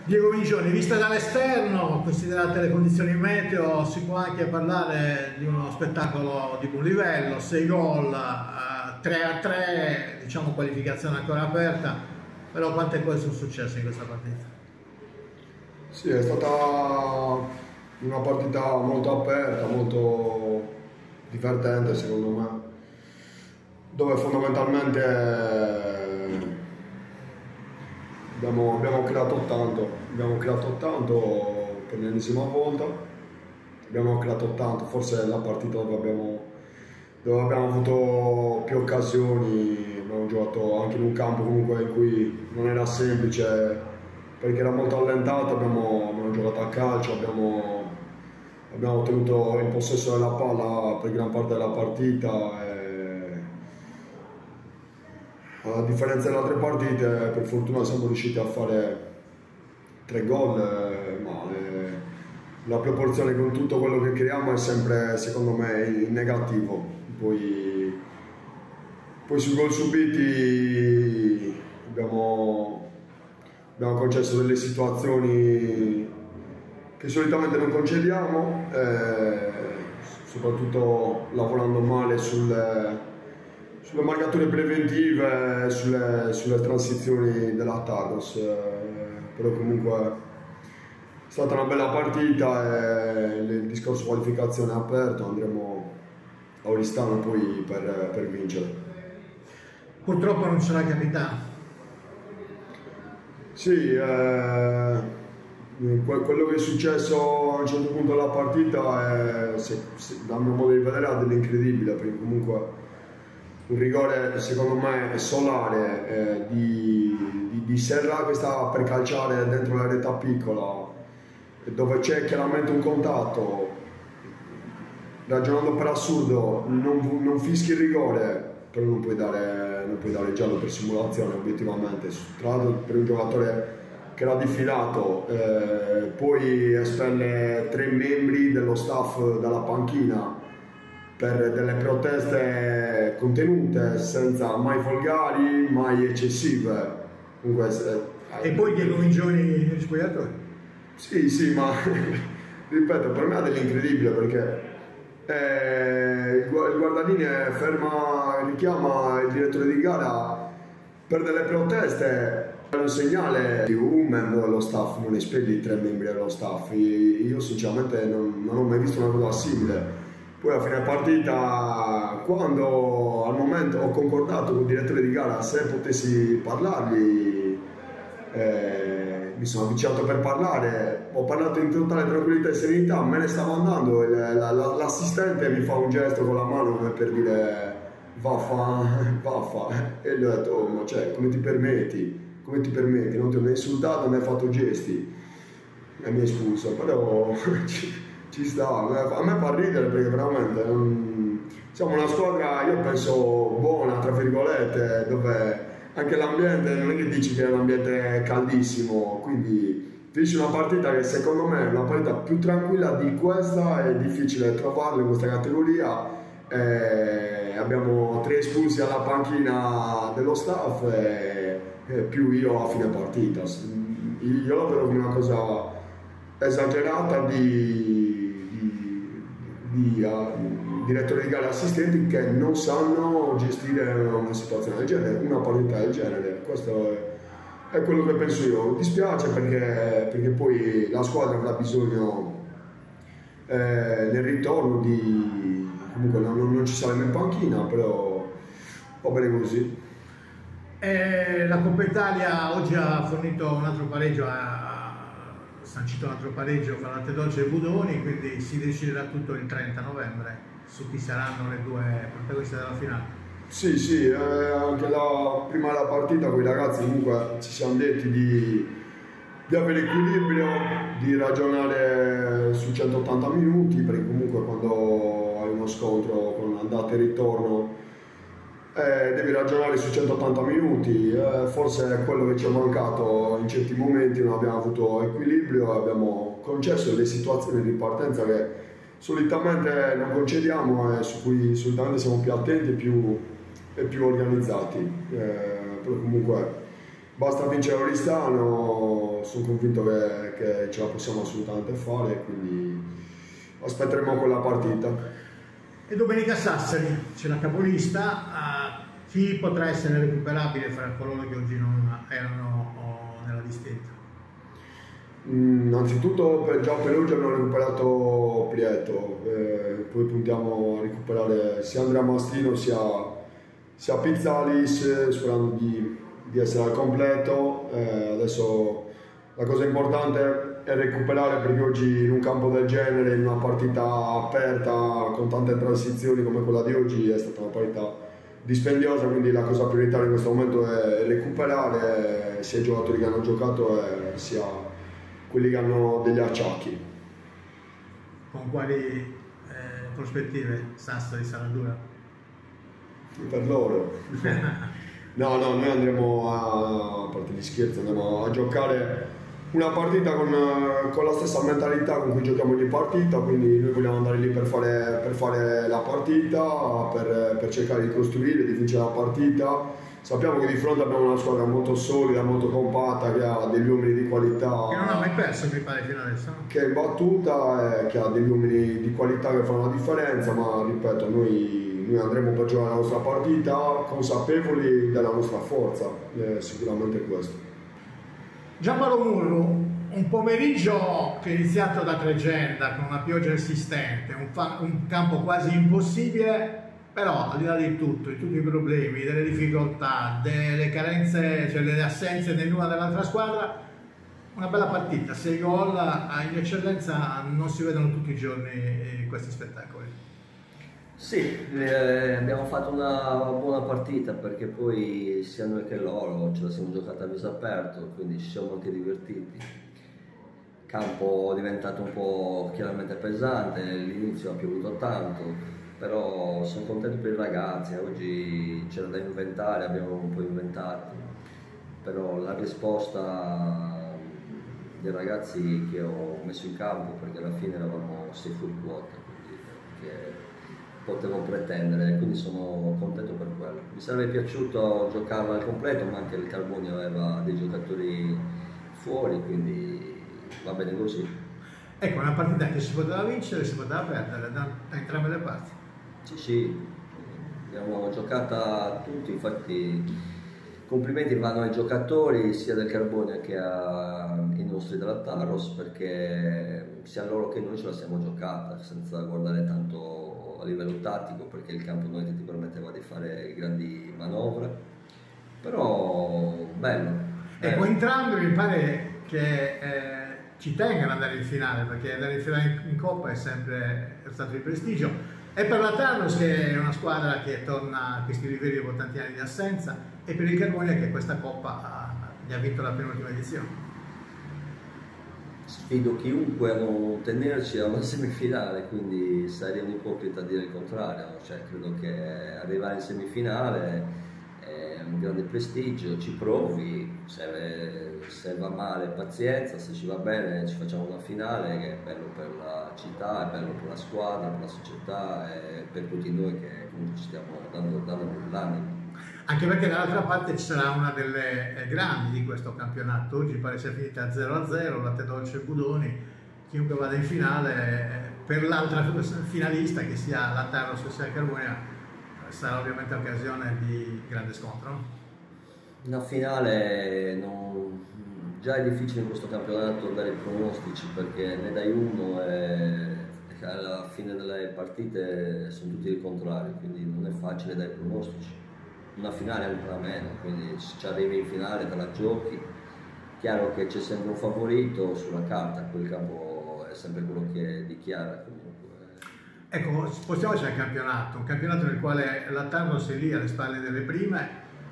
Diego Migioni, vista dall'esterno, considerate le condizioni meteo, si può anche parlare di uno spettacolo di buon livello, 6 gol, 3-3, diciamo qualificazione ancora aperta, però quante cose sono successe in questa partita? Sì, è stata una partita molto aperta, molto divertente secondo me, dove fondamentalmente abbiamo creato tanto per l'ennesima volta, abbiamo creato tanto, forse è la partita dove abbiamo avuto più occasioni, abbiamo giocato anche in un campo comunque in cui non era semplice perché era molto allentato, abbiamo giocato a calcio, abbiamo tenuto il possesso della palla per gran parte della partita. A differenza delle altre partite, per fortuna siamo riusciti a fare 3 gol, ma la proporzione con tutto quello che creiamo è sempre, secondo me, in negativo. Poi sui gol subiti abbiamo concesso delle situazioni che solitamente non concediamo, soprattutto lavorando male sulle marcature preventive, sulle transizioni dell'attacco, però comunque è stata una bella partita e il discorso qualificazione è aperto, andremo a Oristano poi per vincere. Purtroppo non ce l'ha capitano. Sì, quello che è successo a un certo punto della partita è, dal mio modo di vedere, dell'incredibile, perché comunque un rigore secondo me solare di Serra che sta per calciare dentro la rete piccola, dove c'è chiaramente un contatto, ragionando per assurdo non fischi il rigore, però non puoi dare giallo per simulazione obiettivamente, tra l'altro per un giocatore che era diffidato, poi espelle 3 membri dello staff dalla panchina per delle proteste contenute, senza mai volgari, mai eccessive. Comunque, e poi Diego Migioni negli spogliatoi? Sì, ma ripeto, per me è dell'incredibile perché il guardalinee richiama il direttore di gara per delle proteste, per un segnale di un membro dello staff, non espelli 3 membri dello staff. Io sinceramente non ho mai visto una cosa simile. Poi a fine partita, quando al momento ho concordato con il direttore di gara se potessi parlargli, mi sono avvicinato per parlare, ho parlato in totale tranquillità e serenità, me ne stavo andando, l'assistente mi fa un gesto con la mano come per dire vaffa, e gli ho detto ma cioè, come ti permetti, non ti ho né insultato né fatto gesti, e mi ha espulso, però ci sta, a me fa ridere perché veramente siamo una squadra, io penso, buona, tra virgolette, dove anche l'ambiente non è che dici che è un ambiente caldissimo, quindi finisce una partita che secondo me è una partita più tranquilla di questa, è difficile trovarla in questa categoria, abbiamo 3 espulsi alla panchina dello staff e più io a fine partita. Io la vedo come una cosa esagerata di direttori di gara e assistenti che non sanno gestire una situazione del genere, una partita del genere. Questo è quello che penso io. Mi dispiace perché poi la squadra avrà bisogno nel ritorno comunque non ci saremo in panchina, però va bene così. La Coppa Italia oggi ha fornito un altro pareggio, sancito un altro pareggio fra Latte Dolce e Budoni, quindi si deciderà tutto il 30 novembre su chi saranno le 2 protagoniste della finale. Sì, anche prima della partita con i ragazzi comunque ci siamo detti di avere equilibrio, di ragionare su 180 minuti, perché comunque quando hai uno scontro con andata e ritorno devi ragionare su 180 minuti, forse è quello che ci è mancato in certi momenti, non abbiamo avuto equilibrio, abbiamo concesso delle situazioni di partenza che solitamente non concediamo e su cui solitamente siamo più attenti e più organizzati, però comunque basta vincere Oristano, sono convinto che ce la possiamo assolutamente fare, quindi aspetteremo quella partita. E domenica a Sassari c'è la capolista, chi potrà essere recuperabile fra coloro che oggi non erano nella distinta? Innanzitutto già per oggi abbiamo recuperato Prieto, poi puntiamo a recuperare sia Andrea Mastino sia Pizzalis, sperando di essere al completo. Adesso la cosa importante è recuperare, perché oggi in un campo del genere, in una partita aperta con tante transizioni come quella di oggi, è stata una partita dispendiosa, quindi la cosa prioritaria in questo momento è recuperare sia i giocatori che hanno giocato sia quelli che hanno degli acciacchi. Con quali prospettive Sassari sarà dura? Per loro. No, noi andremo a parte gli scherzi, andremo a giocare una partita con la stessa mentalità con cui giochiamo ogni partita, quindi noi vogliamo andare lì per fare la partita, per cercare di costruire, di vincere la partita. Sappiamo che di fronte abbiamo una squadra molto solida, molto compatta, che ha degli uomini di qualità. Che non ha mai perso, mi pare, fino adesso. Che è imbattuta e che ha degli uomini di qualità che fanno la differenza, ma ripeto, noi andremo per giocare la nostra partita consapevoli della nostra forza, sicuramente questo. Giampaolo Murru, un pomeriggio che è iniziato da Tregenda con una pioggia insistente, un campo quasi impossibile, però al di là di tutto, di tutti i problemi, delle difficoltà, delle carenze, cioè delle assenze dell'una dell'altra squadra, una bella partita, 6 gol, in eccellenza non si vedono tutti i giorni questi spettacoli. Sì, abbiamo fatto una buona partita, perché poi sia noi che loro ce la siamo giocata a viso aperto, quindi ci siamo anche divertiti. Il campo è diventato un po' chiaramente pesante, all'inizio ha piovuto tanto, però sono contento per i ragazzi. Oggi c'era da inventare, abbiamo un po' inventato, però la risposta dei ragazzi che ho messo in campo, perché alla fine eravamo 6 fuori quota, quindi che potevo pretendere, quindi sono contento per quello. Mi sarebbe piaciuto giocarla al completo, ma anche il Carboni aveva dei giocatori fuori, quindi va bene così. Ecco, una partita che si poteva vincere e si poteva perdere da entrambe le parti. Sì, abbiamo giocata tutti, infatti complimenti vanno ai giocatori sia del Carbonia che ai nostri della Taros, perché sia loro che noi ce la siamo giocata senza guardare tanto a livello tattico, perché il campo non ti permetteva di fare grandi manovre, però bello. Ecco, entrambi mi pare che ci tengano ad andare in finale, perché andare in finale in Coppa è sempre stato di prestigio. E per la Taros, che è una squadra che torna a questi livelli dopo tanti anni di assenza, e per il Carbonia, che questa Coppa gli ha vinto la penultima edizione. Sfido chiunque a non tenerci a una semifinale, quindi sarei un ipocrita a dire il contrario. Cioè, credo che arrivare in semifinale è un grande prestigio, ci provi, se va male pazienza, se ci va bene ci facciamo una finale, che è bello per la città, è bello per la squadra, per la società e per tutti noi che comunque ci stiamo dando l'animo. Anche perché dall'altra parte ci sarà una delle grandi di questo campionato. Oggi pare sia finita 0-0, Latte Dolce e Budoni. Chiunque vada in finale, per l'altra finalista, che sia la Taros o sia Carbonia, sarà ovviamente occasione di grande scontro, no? Una finale già è difficile in questo campionato dare i pronostici, perché ne dai uno e alla fine delle partite sono tutti il contrario, quindi non è facile dare pronostici. Una finale ancora meno, quindi se ci arrivi in finale te la giochi. Chiaro che c'è sempre un favorito sulla carta, quel campo è sempre quello che dichiara comunque. Ecco, spostiamoci al campionato, un campionato nel quale la Taros è lì alle spalle delle prime,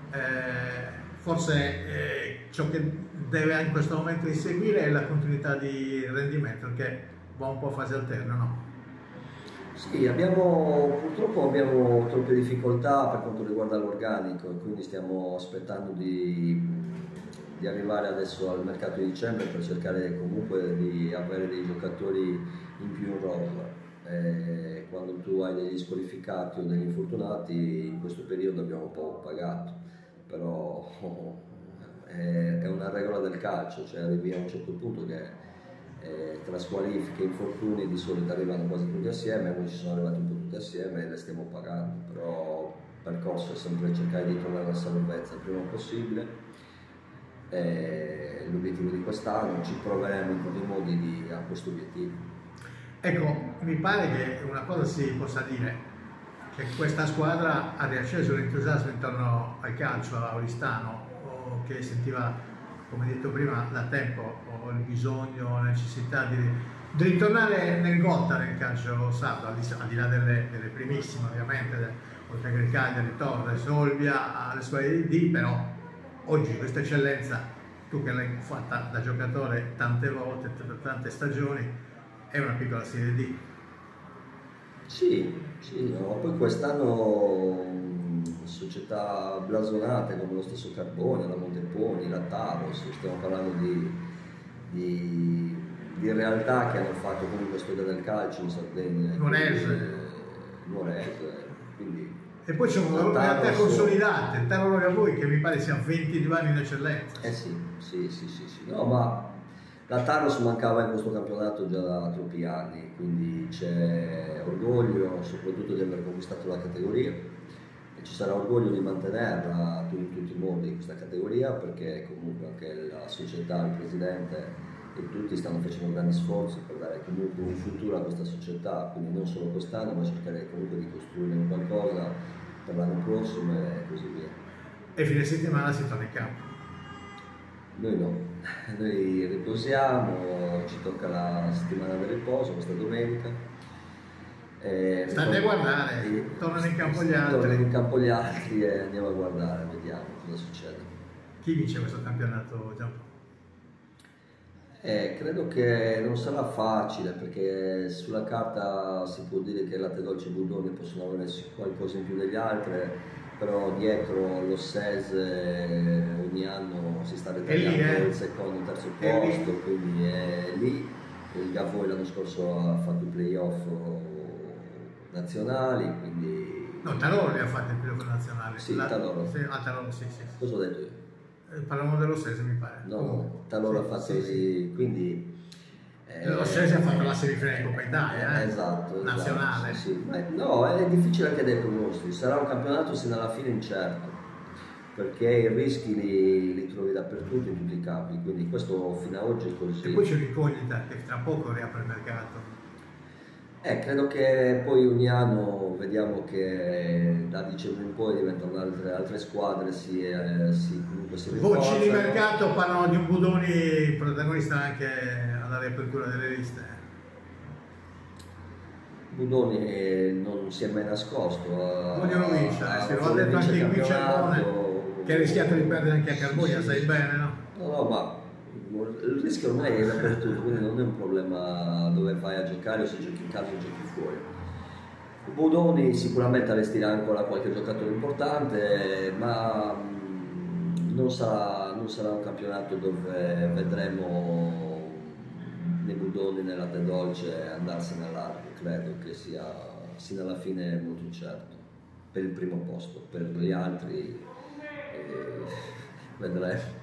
forse ciò che deve in questo momento inseguire è la continuità di rendimento, che va un po' a fase alterna, no? Sì, purtroppo abbiamo troppe difficoltà per quanto riguarda l'organico, quindi stiamo aspettando di arrivare adesso al mercato di dicembre per cercare comunque di avere dei giocatori in più in rosa. Quando tu hai degli squalificati o degli infortunati, in questo periodo abbiamo un po' pagato, però è una regola del calcio, cioè arrivi a un certo punto che tra squalifiche e infortuni di solito arrivano quasi tutti assieme, noi ci sono arrivati un po' tutti assieme e le stiamo pagando, però il percorso è sempre cercare di trovare la salvezza il prima possibile. L'obiettivo di quest'anno, ci proveremo in tutti i modi a questo obiettivo. Ecco, mi pare che una cosa si possa dire, che questa squadra ha riacceso l'entusiasmo intorno al calcio a Oristano, o che sentiva, come detto prima, da tempo il bisogno, la necessità di ritornare nel gota nel calcio sardo, al di là delle primissime ovviamente, oltre che il Cagliari, Torres, Olbia, alle squadre di D, però oggi questa eccellenza, tu che l'hai fatta da giocatore tante volte, tante stagioni, è una piccola Serie D. Sì, no, poi quest'anno società blasonate come lo stesso Carbone, la Monteponi, la Taros, stiamo parlando di realtà che hanno fatto comunque storia del calcio in Sardegna. Nuorese, quindi... E poi c'è una realtà consolidate, il Tarolo a voi che mi pare sia 22 anni in eccellenza. Sì. No, ma la Taros mancava in questo campionato già da troppi anni, quindi c'è orgoglio soprattutto di aver conquistato la categoria e ci sarà orgoglio di mantenerla in tutti i modi questa categoria, perché comunque anche la società, il presidente e tutti stanno facendo grandi sforzi per dare comunque un futuro a questa società, quindi non solo quest'anno ma cercare comunque di costruire un qualcosa per l'anno prossimo e così via. E fine settimana si torna in campo? Noi no, noi riposiamo, ci tocca la settimana del riposo questa domenica. State a guardare, tornano in campo gli altri. Tornano in campo gli altri e andiamo a guardare, vediamo cosa succede. Chi vince questo campionato, Giampaolo? Credo che non sarà facile, perché sulla carta si può dire che Latte Dolce e Budoni possono avere qualcosa in più degli altri, però dietro lo SES ogni anno si sta ritagliando il secondo e il terzo posto, quindi è lì. Il Gavoi l'anno scorso ha fatto i playoff nazionali, quindi... No, Taloro li ha fatti il playoff nazionale. Sì, Taloro. Taloro, sì. Cosa ho detto io? Parliamo dello SES, mi pare. No, Taloro ha fatto lì, quindi... Lo SES ha fatto la semifinale di Coppa Italia, esatto, nazionale. Sì. No, è difficile anche dai pronostici, sarà un campionato sino alla fine incerto, perché i rischi li trovi dappertutto in tutti i campi, quindi questo fino ad oggi è così. E poi c'è l'incognita che tra poco riapre il mercato. Credo che poi ogni anno vediamo che da dicembre in poi diventano altre squadre, comunque si rinforzano. Voci di mercato parlano di un Budoni protagonista anche alla riapertura delle liste. Budoni non si è mai nascosto. Vogliono vincere, lo ha detto anche il qui Cervone, che ha rischiato di perdere anche a Carbogna, sai bene, no? No, ma il rischio ormai è dappertutto, quindi non è un problema dove vai a giocare o se giochi in casa o giochi fuori. Budoni sicuramente allestirà ancora qualche giocatore importante, ma non sarà un campionato dove vedremo né Budoni né Latte Dolce andarsene all'arco. Credo che sia sino alla fine molto incerto per il primo posto, per gli altri vedremo.